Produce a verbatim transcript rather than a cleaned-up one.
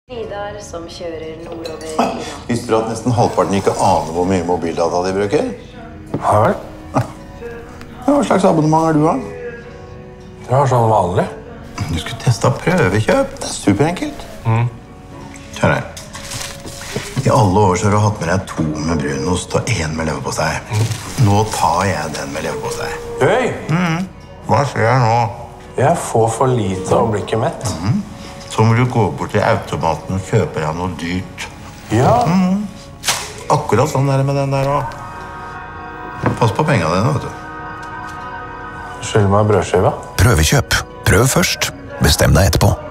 Vidar som kjører nordover i natt. Visste du at nesten halvparten ikke aner hvor mye mobildata de bruker? Ja vel? Hva slags abonnement er du av? Det var sånn vanlig. Du skulle teste prøvekjøp. Det er superenkelt. Mm. Hør her. I alle år så har du hatt med deg to med brunost og en med leverpostei. Nå tar jeg den med leverpostei. Høy! Mm. Hva skjer nå? Jeg får for lite og blir ikke mett. Mm. Så må du gå bort til automaten og kjøpe deg noe dyrt. Ja. Mm. Akkurat sånn er det med den der også. Pass på pengene dine, vet du. Skyld meg brødskiva. Prøvekjøp. Prøv først. Bestem deg etterpå.